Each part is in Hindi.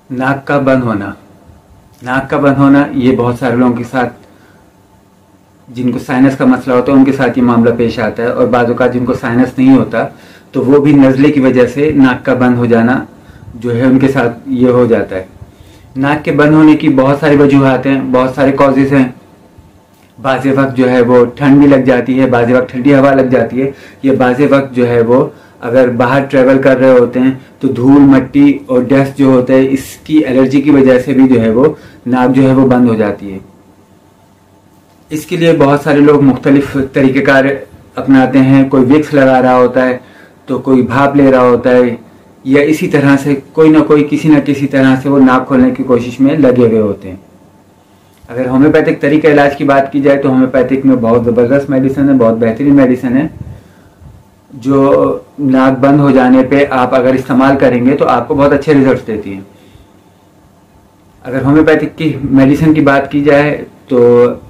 नाक का बंद होना। नाक का बंद होना ये बहुत सारे लोगों के साथ, जिनको साइनस का मसला होता है उनके साथ ये मामला पेश आता है, और बाज़ औक़ात जिनको साइनस नहीं होता तो वो भी नज़ले की वजह से नाक का बंद हो जाना जो है उनके साथ ये हो जाता है। नाक के बंद होने की बहुत सारी वजूहात हैं, बहुत सारे कॉजेज़ हैं। बाज़ वक्त जो है वो ठंड भी लग जाती है, बाज़ वक्त ठंडी हवा लग जाती है, या बाज़ वक्त जो है वो अगर बाहर ट्रैवल कर रहे होते हैं तो धूल मिट्टी और डस्ट जो होता है इसकी एलर्जी की वजह से भी जो है वो नाक जो है वो बंद हो जाती है। इसके लिए बहुत सारे लोग मुख्तलिफ तरीक़ेकार अपनाते हैं। कोई विक्स लगा रहा होता है, तो कोई भाप ले रहा होता है, या इसी तरह से कोई ना कोई किसी न किसी तरह से वो नाक खोलने की कोशिश में लगे हुए होते हैं। अगर होम्योपैथिक तरीका इलाज की बात की जाए तो होम्योपैथिक में बहुत ज़बरदस्त मेडिसिन है, बहुत बेहतरीन मेडिसिन है, जो नाक बंद हो जाने पे आप अगर इस्तेमाल करेंगे तो आपको बहुत अच्छे रिजल्ट्स देती है। अगर होम्योपैथिक की मेडिसिन की बात की जाए तो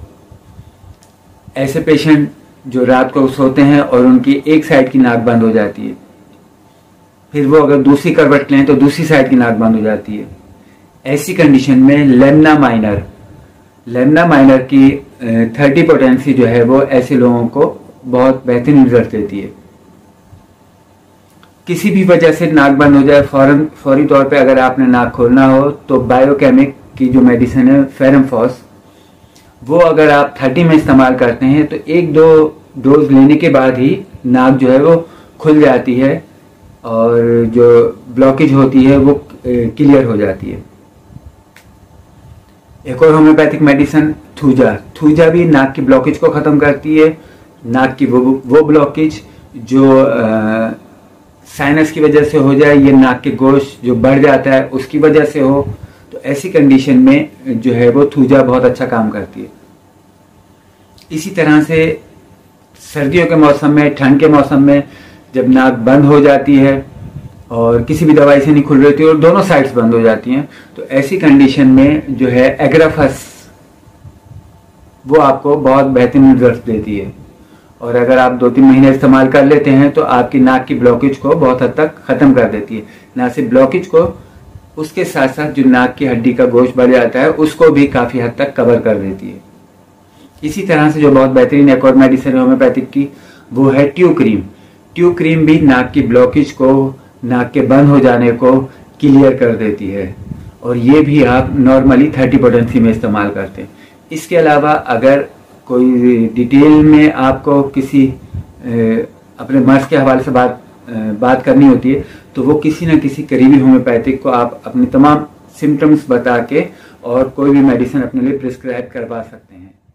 ऐसे पेशेंट जो रात को सोते हैं और उनकी एक साइड की नाक बंद हो जाती है, फिर वो अगर दूसरी करवट लें तो दूसरी साइड की नाक बंद हो जाती है, ऐसी कंडीशन में लेमना माइनर की 30 पोटेंसी जो है वो ऐसे लोगों को बहुत बेहतरीन रिजल्ट देती है। किसी भी वजह से नाक बंद हो जाए, फौरी तौर पे अगर आपने नाक खोलना हो तो बायोकेमिक की जो मेडिसिन है फेरमफॉस, वो अगर आप 30 में इस्तेमाल करते हैं तो 1-2 डोज लेने के बाद ही नाक जो है वो खुल जाती है और जो ब्लॉकेज होती है वो क्लियर हो जाती है। एक और होम्योपैथिक मेडिसिन थूजा भी नाक की ब्लॉकेज को ख़त्म करती है। नाक की वो ब्लॉकेज जो साइनस की वजह से हो जाए, ये नाक के गोश्त जो बढ़ जाता है उसकी वजह से हो, तो ऐसी कंडीशन में जो है वो थूजा बहुत अच्छा काम करती है। इसी तरह से सर्दियों के मौसम में, ठंड के मौसम में जब नाक बंद हो जाती है और किसी भी दवाई से नहीं खुल रही थी और दोनों साइड्स बंद हो जाती हैं, तो ऐसी कंडीशन में जो है एग्राफस वो आपको बहुत बेहतरीन रिजल्ट देती है। और अगर आप 2-3 महीने इस्तेमाल कर लेते हैं तो आपकी नाक की ब्लॉकेज को बहुत हद तक ख़त्म कर देती है। ना सिर्फ ब्लॉकेज को, उसके साथ साथ जो नाक की हड्डी का गोश्त बढ़ जाता है उसको भी काफ़ी हद तक कवर कर देती है। इसी तरह से जो बहुत बेहतरीन एक और मेडिसिन है होम्योपैथिक की, वो है ट्यू क्रीम भी नाक की ब्लॉकेज को, नाक के बंद हो जाने को क्लियर कर देती है, और ये भी आप नॉर्मली 30 पोटेंसी में इस्तेमाल करते हैं। इसके अलावा अगर कोई डिटेल में आपको किसी अपने मर्ज के हवाले से बात करनी होती है तो वो किसी न किसी करीबी होम्योपैथिक को आप अपने तमाम सिम्टम्स बता के और कोई भी मेडिसिन अपने लिए प्रिस्क्राइब करवा सकते हैं।